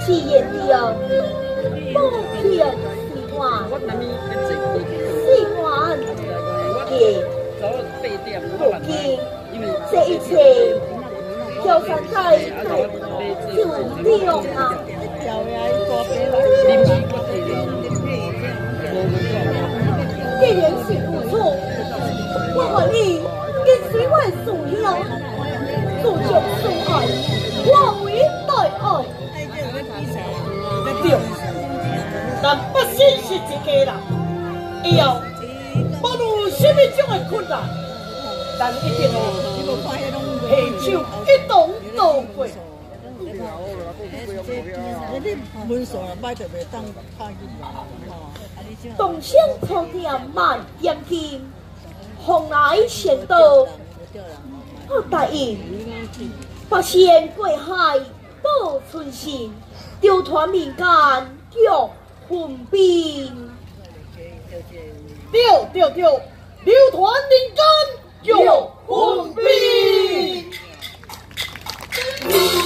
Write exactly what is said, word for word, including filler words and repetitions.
是言了，不骗是话，是话嘅，不见这一切，就算在就利用啊。既然是不错，我愿意跟随我属了，自从相爱，化为大爱。 对，但不先是一家人，以后无论什么种的困难，咱一定携手一同度过。 动身出店万严禁，蓬莱仙道，我答应，八仙过海保春心，调团民间叫混兵。 对对对，流传民间叫混兵。